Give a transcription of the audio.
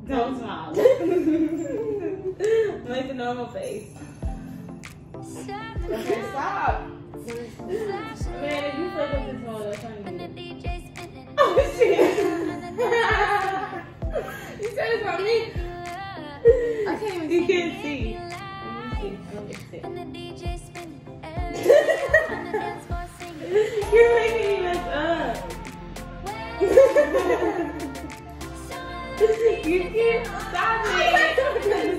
Don't smile. Make the normal face. Okay, stop. Man, if you flip up this phone, that's on you. Oh shit! You said it's on me. I can't even You can't see. Let me see. I don't get to see. You're making me mess up. You can't stop it.